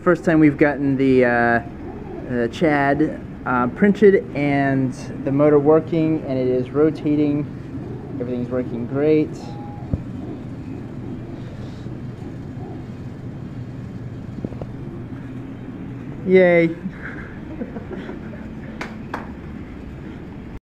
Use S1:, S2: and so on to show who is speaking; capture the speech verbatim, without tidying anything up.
S1: first time we've gotten the uh, uh, Chad uh, printed and the motor working, and it is rotating. Everything's working great. Yay.